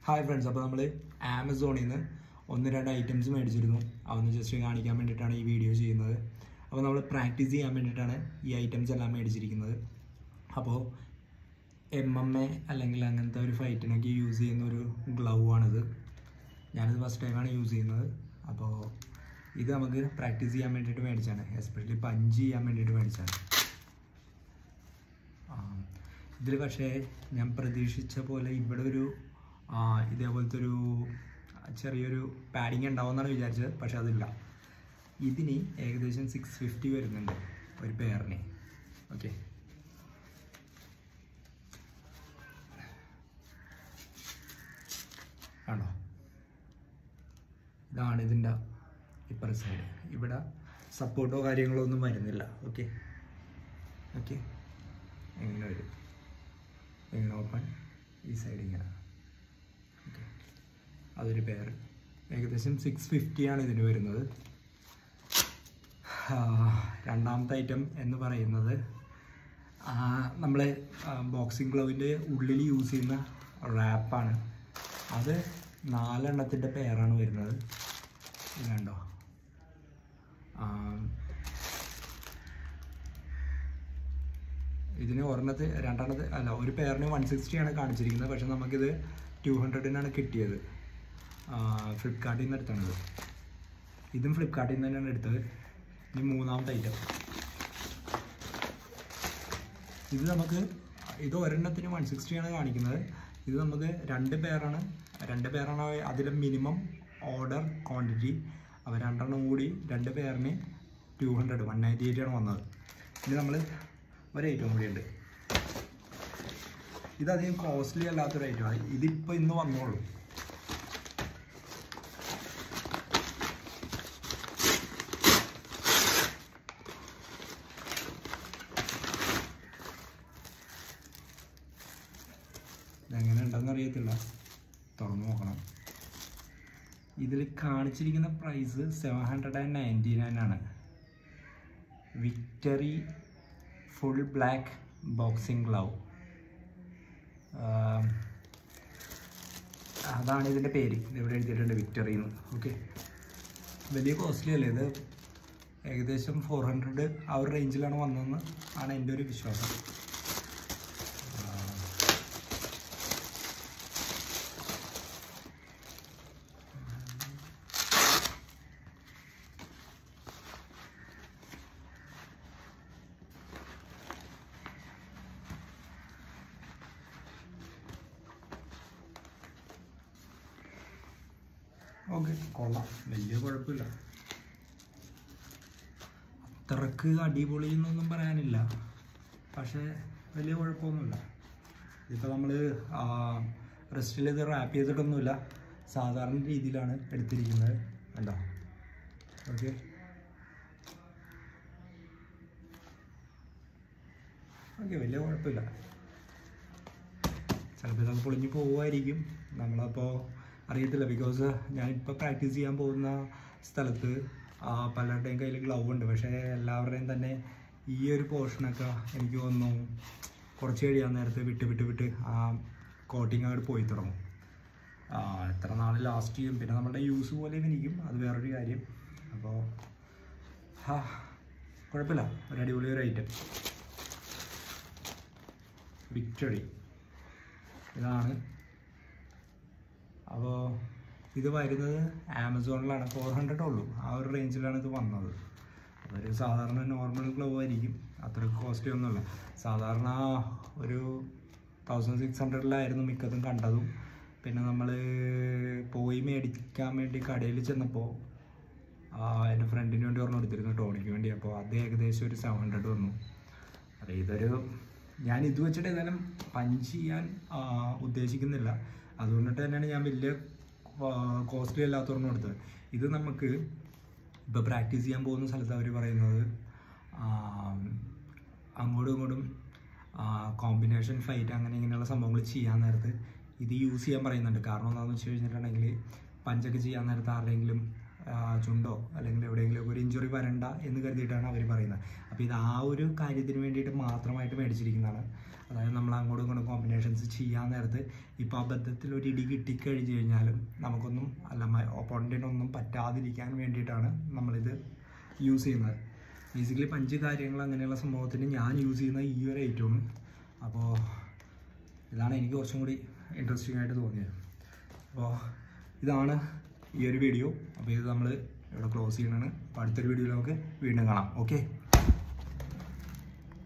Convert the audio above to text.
Hi friends, അപ്പോൾ നമ്മൾ ആമസോണിൽ നിന്ന് 1-2 ഐറ്റംസ് മേടിച്ചിരുന്നു. അതൊന്ന് ജസ്റ്റ് കാണിക്കാൻ വേണ്ടിയിട്ടാണ് ഈ വീഡിയോ ചെയ്യുന്നത്. അപ്പോൾ നമ്മൾ പ്രാക്ടീസ് ചെയ്യാൻ വേണ്ടിയിട്ടാണ് ഈ ഐറ്റംസ് എല്ലാം മേടിച്ചിരിക്കുന്നത്. അപ്പോൾ MMA അല്ലെങ്കിൽ അങ്ങനത്തെ ഒരു ഫൈറ്റിനൊക്കെ യൂസ് ചെയ്യുന്ന ഒരു ഗ്ലൗ ആണിത്. ഞാനിത് ഫസ്റ്റ് ടൈമാണ് യൂസ് ചെയ്യുന്നത്. അപ്പോൾ ഇത് നമുക്ക് പ്രാക്ടീസ് ചെയ്യാൻ വേണ്ടിയിട്ട് മേടിച്ചാണ്, എസ്പെഷ്യലി പഞ്ച് ചെയ്യാൻ വേണ്ടിയിട്ട് മേടിച്ചാണ്. ഇതിൽ പക്ഷേ ഞാൻ പ്രതീക്ഷിച്ച പോലെ ഇവിടെ ഒരു ഇതേപോലത്തെ ഒരു ചെറിയൊരു പാഡിങ് ഉണ്ടാവുമെന്നാണ് വിചാരിച്ചത്. പക്ഷെ അതില്ല. ഇതിന് ഏകദേശം 650 വരുന്നുണ്ട് ഒരു പെയറിന്. ഓക്കെ, ആണോ? ഇതാണ് ഇതിൻ്റെ ഇപ്പർ സൈഡ്. ഇവിടെ സപ്പോർട്ടോ കാര്യങ്ങളോ ഒന്നും വരുന്നില്ല. ഓക്കെ ഓക്കെ എങ്ങനെ വരും? എങ്ങനെ ഓപ്പൺ? ഈ സൈഡ് ഇങ്ങനെ. ഓക്കെ, അതൊരു പെയർ. ഏകദേശം 650 ആണ് ഇതിന് വരുന്നത്. രണ്ടാമത്തെ ഐറ്റം എന്ന് പറയുന്നത് നമ്മൾ ബോക്സിംഗ് ഗ്ലൗവിൻ്റെ ഉള്ളിൽ യൂസ് ചെയ്യുന്ന റാപ്പാണ്. അത് 4 എണ്ണത്തിൻ്റെ പെയറാണ് വരുന്നത്. ഇത് കണ്ടോ? ഇതിന് ഒരു പെയറിന് 160 ആണ് കാണിച്ചിരിക്കുന്നത്. പക്ഷെ നമുക്കിത് 200-നാണ് കിട്ടിയത്. ഫ്ലിപ്കാർട്ടിൽ നിന്ന് എടുത്താണിത്. ഇതും ഫ്ലിപ്കാർട്ടിൽ നിന്ന് തന്നെയാണ് എടുത്തത്. ഇനി മൂന്നാമത്തെ ഐറ്റം. ഇത് ഒരെണ്ണത്തിന് 160 ആണ് കാണിക്കുന്നത്. ഇത് നമുക്ക് 2 പെയറാണ്. അതിലെ മിനിമം ഓർഡർ ക്വാണ്ടിറ്റി. അപ്പോൾ 2 എണ്ണം കൂടി 2 പെയറിന് 198 ആണ് വന്നത്. ഇനി നമ്മൾ ഒരു ഐറ്റം കൂടിയുണ്ട്. ഇതധികം കോസ്റ്റ്ലി അല്ലാത്തൊരു ഐറ്റമാണ്. ഇതിപ്പോൾ ഇന്ന് വന്നോളൂ. ഇതെങ്ങനെ ഉണ്ടെന്ന് അറിയത്തില്ല, തുറന്നു നോക്കണം. ഇതിൽ കാണിച്ചിരിക്കുന്ന പ്രൈസ് 799 ആണ്. Victory full black boxing glove, അതാണ് ഇതിൻ്റെ പേര്. ഇവിടെ എഴുതിയിട്ടുണ്ട് വിക്ടറി എന്ന്. ഓക്കെ, വലിയ കോസ്റ്റ്ലി അല്ലേ ഇത്? ഏകദേശം 400 ആ ഒരു റേഞ്ചിലാണ് വന്നതെന്ന് ആണ് എൻ്റെ ഒരു വിശ്വാസം. ഓക്കെ, കൊള്ളാം, വലിയ കുഴപ്പമില്ല. അത്രക്ക് അടിപൊളി എന്നൊന്നും പറയാനില്ല, പക്ഷേ വലിയ കുഴപ്പമൊന്നുമില്ല. ഇതിപ്പോൾ നമ്മൾ റെസ്റ്റിൽ ഇത് റാപ്പ് ചെയ്തിട്ടൊന്നുമില്ല, സാധാരണ രീതിയിലാണ് എടുത്തിരിക്കുന്നത്. കണ്ടോ? ഓക്കെ, വലിയ കുഴപ്പമില്ല. ചിലപ്പോൾ ഇതൊക്കെ പൊളിഞ്ഞ് പോവുമായിരിക്കും, നമ്മളപ്പോൾ അറിയത്തില്ല. ബിക്കോസ് ഞാനിപ്പോൾ പ്രാക്ടീസ് ചെയ്യാൻ പോകുന്ന സ്ഥലത്ത് പലരുടെയും കയ്യിൽ ഗ്ലൗ ഉണ്ട്. പക്ഷേ എല്ലാവരുടെയും തന്നെ ഈ ഒരു പോർഷനൊക്കെ എനിക്ക് തോന്നുന്നു കുറച്ച് കഴിയാൻ നേരത്ത് വിട്ട് ആ കോട്ടിങ് അങ്ങോട്ട് പോയി തുടങ്ങും. എത്ര നാൾ ലാസ്റ്റ് ചെയ്യും, പിന്നെ നമ്മുടെ യൂസ് പോലെ ഇരിക്കും, അത് വേറൊരു കാര്യം. അപ്പോൾ കുഴപ്പമില്ല, ഒരു അടിപൊളി ഒരു ഐറ്റം. വിക്ടറി ഇതാണ്. അപ്പോൾ ഇത് വരുന്നത് ആമസോണിലാണ്. 400 ഉള്ളൂ, ആ ഒരു റേഞ്ചിലാണ് ഇത് വന്നത്. അതൊരു സാധാരണ നോർമൽ ഗ്ലൗ ആയിരിക്കും, അത്രയ്ക്ക് കോസ്റ്റ്ലി ഒന്നുമില്ല. സാധാരണ ഒരു 1600-ലായിരുന്നു മിക്കതും കണ്ടതും. പിന്നെ നമ്മൾ പോയി മേടിക്കാൻ വേണ്ടി കടയിൽ ചെന്നപ്പോൾ എൻ്റെ ഫ്രണ്ടിന് വേണ്ടി ഒരെണ്ണം എടുത്തിരുന്നു, ടോണിക്ക് വേണ്ടി. അപ്പോൾ അത് ഏകദേശം ഒരു 700 വന്നു. അപ്പോൾ ഞാൻ ഇത് വെച്ചിട്ട് ഏതായാലും പഞ്ച് ചെയ്യാൻ ഉദ്ദേശിക്കുന്നില്ല. അതുകൊണ്ടിട്ട് തന്നെയാണ് ഞാൻ വലിയ കോസ്റ്റ്ലി അല്ലാത്തവരെണ്ണം എടുത്തത്. ഇത് നമുക്ക് ഇപ്പോൾ പ്രാക്ടീസ് ചെയ്യാൻ പോകുന്ന സ്ഥലത്ത് അവർ പറയുന്നത് അങ്ങോട്ടും ഇങ്ങോട്ടും കോമ്പിനേഷൻ ഫൈറ്റ് അങ്ങനെ ഇങ്ങനെയുള്ള സംഭവങ്ങൾ ചെയ്യാൻ നേരത്ത് ഇത് യൂസ് ചെയ്യാൻ പറയുന്നുണ്ട്. കാരണം എന്താണെന്ന് വെച്ച് കഴിഞ്ഞിട്ടുണ്ടെങ്കിൽ പഞ്ചൊക്കെ ചെയ്യാൻ നേരത്ത് ആരുടെയെങ്കിലും ചുണ്ടോ അല്ലെങ്കിൽ എവിടെയെങ്കിലും ഒരു ഇഞ്ചുറി വരണ്ട എന്ന് കരുതിയിട്ടാണ് അവർ പറയുന്നത്. അപ്പോൾ ഇത് ആ ഒരു കാര്യത്തിന് വേണ്ടിയിട്ട് മാത്രമായിട്ട് മേടിച്ചിരിക്കുന്നതാണ്. അതായത് നമ്മൾ അങ്ങോട്ടും ഇങ്ങോട്ടും കോമ്പിനേഷൻസ് ചെയ്യാൻ നേരത്ത് ഇപ്പോൾ അബദ്ധത്തിൽ ഒരു ഇടി കിട്ടിക്കഴിഞ്ഞ് കഴിഞ്ഞാലും നമുക്കൊന്നും ഓപ്പോണൻറ്റിനൊന്നും പറ്റാതിരിക്കാൻ വേണ്ടിയിട്ടാണ് നമ്മളിത് യൂസ് ചെയ്യുന്നത്. ബേസിക്കലി 5 കാര്യങ്ങൾ അങ്ങനെയുള്ള സംഭവത്തിന് ഞാൻ യൂസ് ചെയ്യുന്ന ഈ ഒരു ഐറ്റമാണ്. അപ്പോൾ ഇതാണ് എനിക്ക് കുറച്ചും കൂടി ഇൻട്രസ്റ്റിംഗ് ആയിട്ട് തോന്നിയത്. അപ്പോൾ ഇതാണ് ഈ ഒരു വീഡിയോ. അപ്പോൾ ഇത് നമ്മൾ ഇവിടെ ക്ലോസ് ചെയ്യണതാണ്. അപ്പോൾ അടുത്തൊരു വീഡിയോയിൽ നമുക്ക് വീണ്ടും കാണാം. ഓക്കെ.